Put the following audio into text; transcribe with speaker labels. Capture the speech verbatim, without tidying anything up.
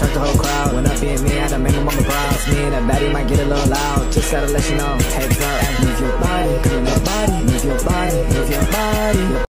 Speaker 1: attract the whole crowd. When I being me, I done make my mama proud. Me and that baddie might get a little loud. Just gotta let you know, hey, bro, move your body, move your body, move your body, move your body.